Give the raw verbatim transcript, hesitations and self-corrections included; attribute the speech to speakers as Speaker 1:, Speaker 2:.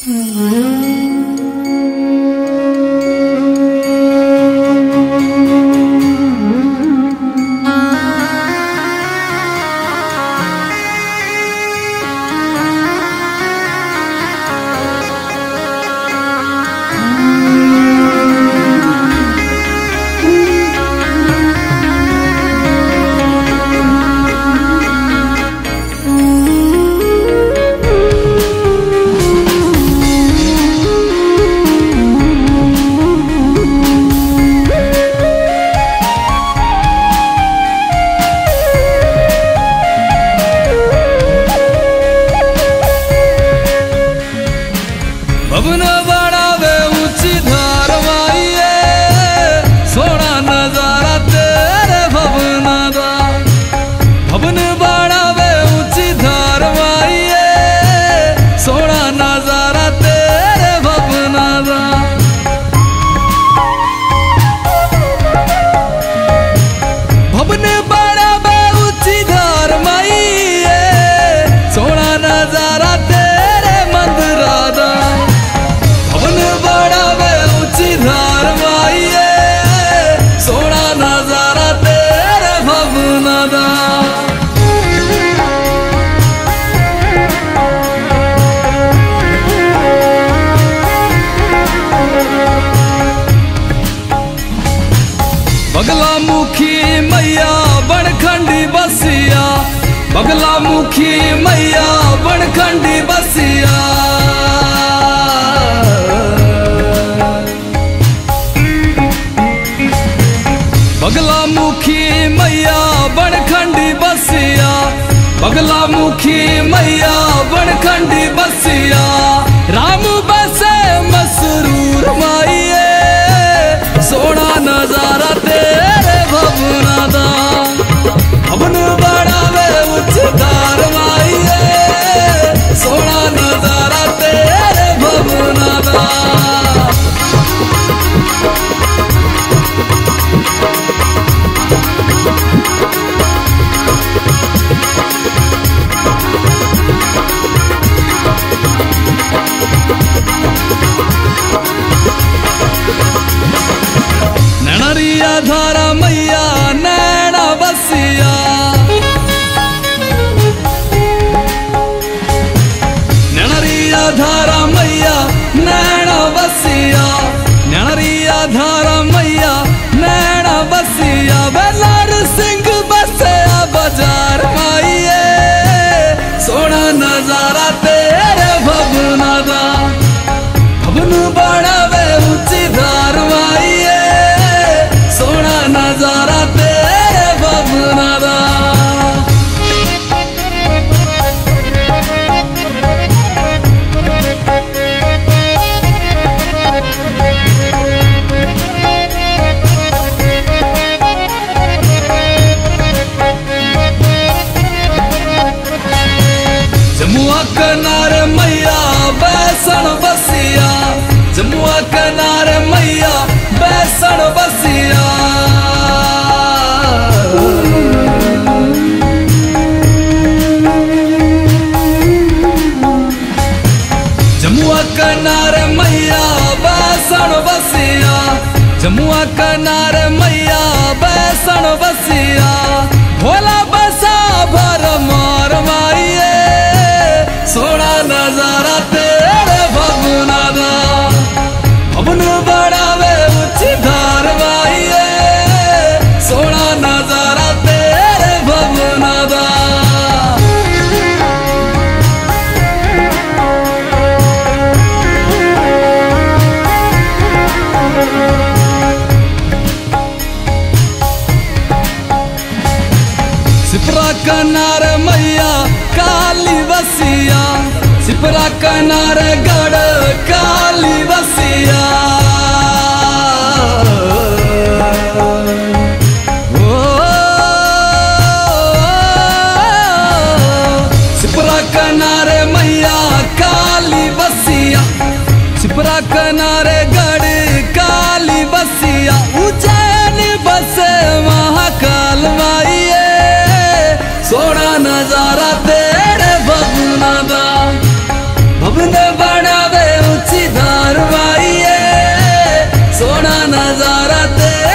Speaker 1: भवन बढ़ावे ऊंची धार माइए, सोना नजारा तेरे भवन दा। भवन बढ़ावे ऊंची धार माइए, सोना नजारा तेरे भवन दा। भवन बढ़ावे ऊंची धार माइए, सोना नजारा तेरे मंदिरा दा। धार माइए, सोना नजारा तेरे भवन दा। बगला मुखी मैया बनखंडी बसिया, बगला मुखी मैया बनखंडी बसिया। बगला मुखी मैया बनखंडी बसिया, बगला मुखी मैया बनखंडी बसिया। राम बसे मसरूर माइए, सोना नजारा तेरे भवन दा। भवन बढ़ावे उच्च धार माइए, सोना नजारा तेरे भवन दा। नैनरिया धारा मैया नैना बसिया, नैनरिया धारा मैया नैना बसिया, नैनरिया धारा मैया नैना बसिया। बेलार सिंह बसिया बाजार माइए, सोना नजारा तेरे भवन दा। भवन बढ़ावे ऊंची धार माइए, सोना नजारा तेरे भवन दा। जमुआ किनारे मैया बैसन बसिया, जमुआ किनारे मैया बैसन बसिया। जमुआ किनारे मैया बैसन बसिया, जमुआ किनारे मैया बैसन बसिया। भोला बसा भर मार माइए, सोना नजारा तेरे भवन दा। भवन बढ़ावे ऊंची धार माइए, सोना नजारा तेरे भवन दा। सिपरा किनारे मैया काली बसिया, सिपरा किनारे गढ़ काली बसिया। ओ सिपरा किनारे मैया काली बसिया, सिपरा किनारे गढ़ काली बसिया। उज्जैन बसे महाकाल माइए, सोना नजारा तेरे भवन दा। भवन बढ़ावे दे